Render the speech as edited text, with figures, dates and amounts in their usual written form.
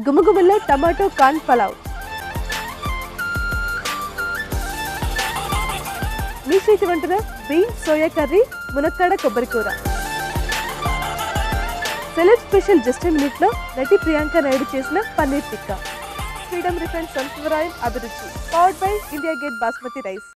గుమగుమల్లో tomato corn pulao. మీ చేతి వంటన బీన్స్ సోయా కర్రీ, మునక్కాడ కొబ్బరి కూర. సెలెబ్ స్పెషల్ జస్ట్ మినిట్ లో నటి ప్రియాంక నాయుడు చేసిన paneer tikka. Freedom refined sunflower oil Abhiruchi. Powered by India gate basmati rice.